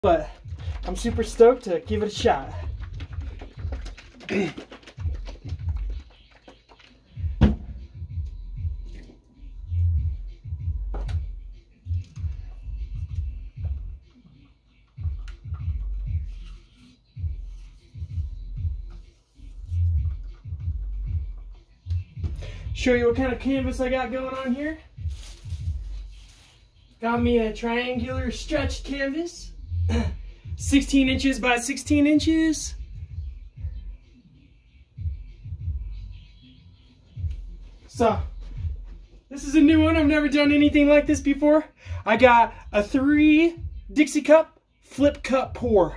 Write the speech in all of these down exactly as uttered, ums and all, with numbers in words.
but I'm super stoked to give it a shot. Show you what kind of canvas I got going on here. Got me a triangular stretched canvas, sixteen inches by sixteen inches. So, this is a new one. I've never done anything like this before. I got a three Dixie cup flip cup pour.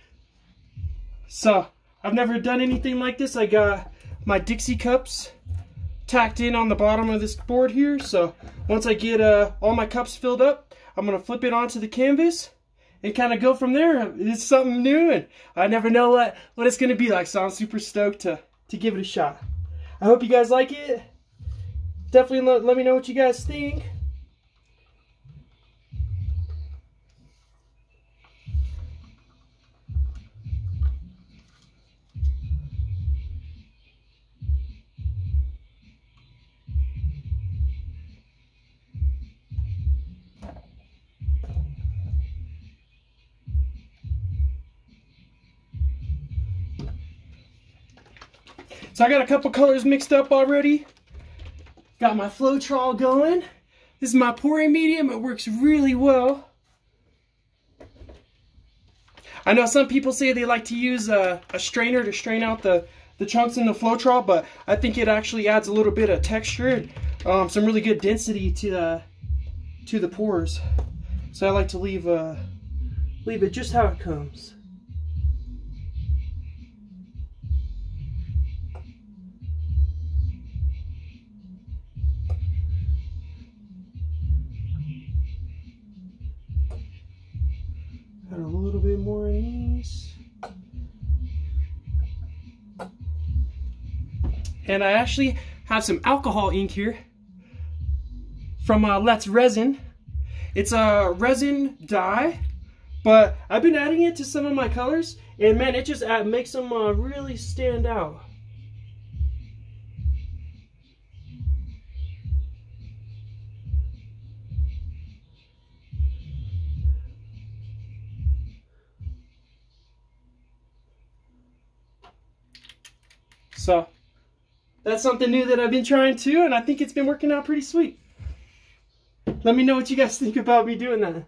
So, I've never done anything like this. I got my Dixie cups tacked in on the bottom of this board here. So once I get uh, all my cups filled up, I'm gonna flip it onto the canvas and kind of go from there. It's something new, and I never know what what it's gonna be like, so I'm super stoked to to give it a shot. I hope you guys like it. Definitely let, let me know what you guys think. So I got a couple colors mixed up already. Got my Floetrol going. This is my pouring medium. It works really well. I know some people say they like to use a, a strainer to strain out the, the chunks in the Floetrol, but I think it actually adds a little bit of texture and um, some really good density to the, to the pours. So I like to leave, uh, leave it just how it comes. Got a little bit more in these. And I actually have some alcohol ink here from uh, Let's Resin. It's a resin dye, but I've been adding it to some of my colors, and man, it just add, makes them uh, really stand out. So that's something new that I've been trying too, and I think it's been working out pretty sweet. Let me know what you guys think about me doing that.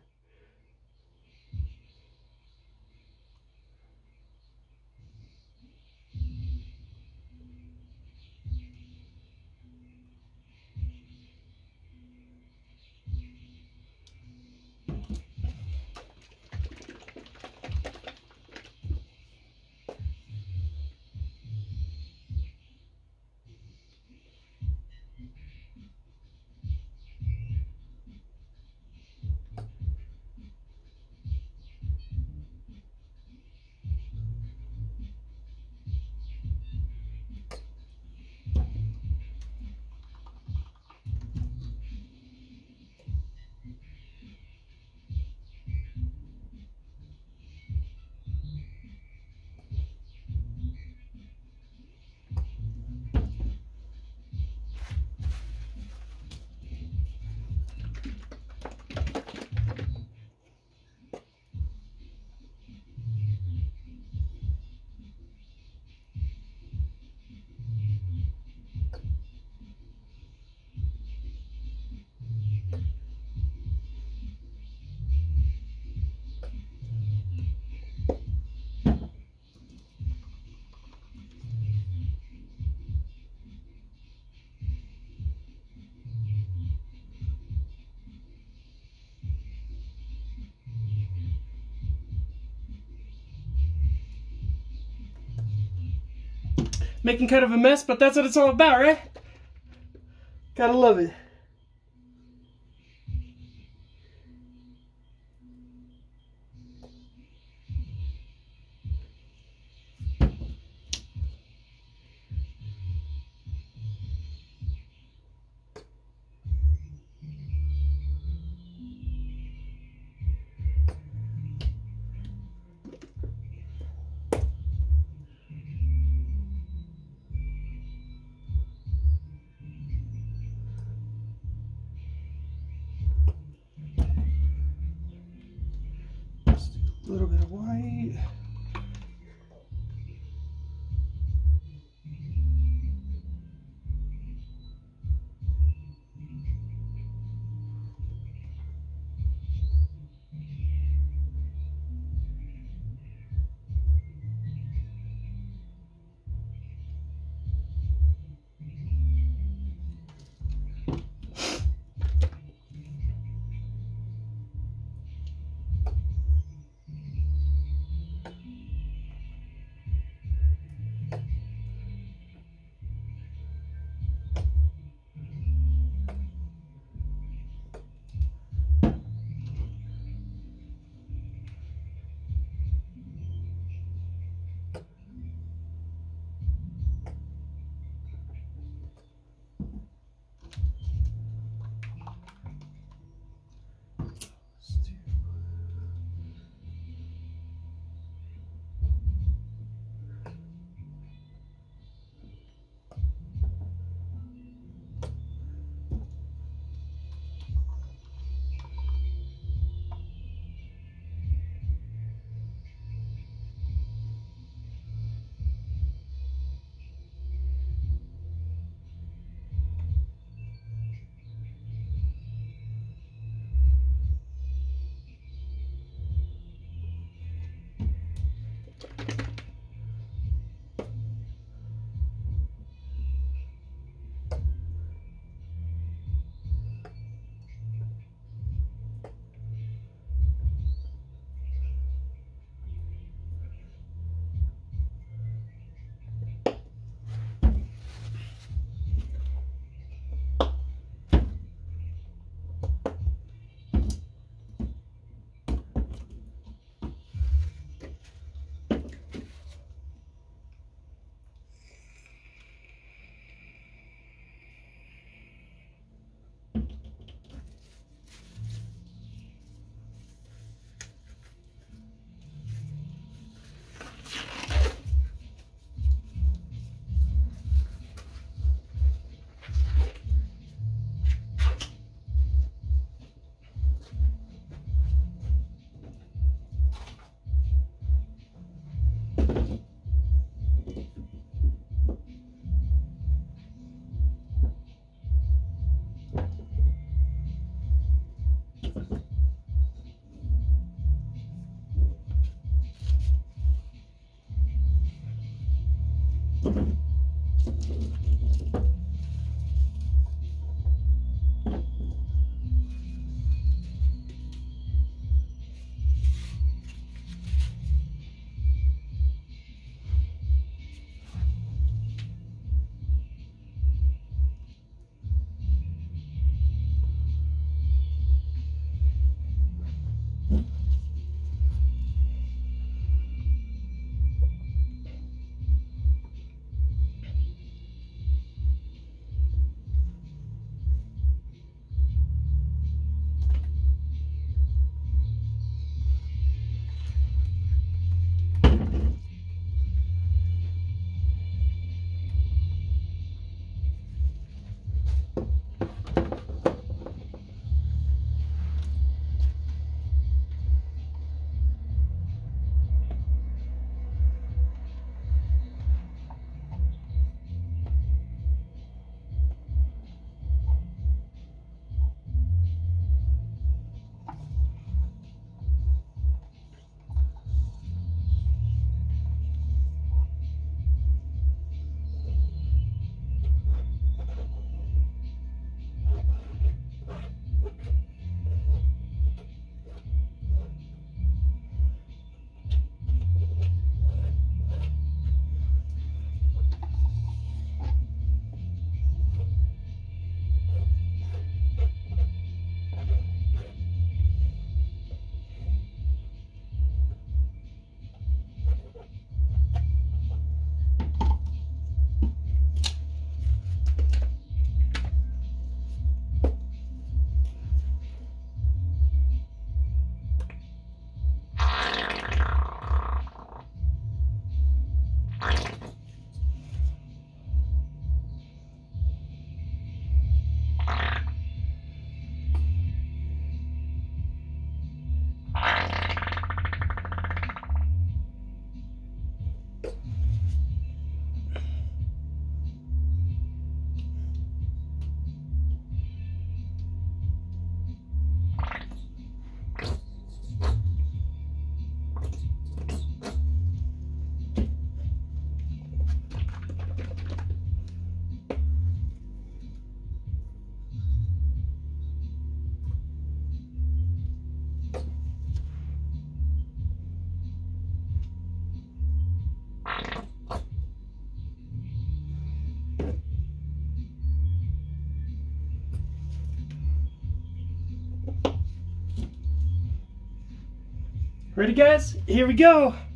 Making kind of a mess, but that's what it's all about, right? Gotta love it. A little bit of white. Ready, guys? Here we go.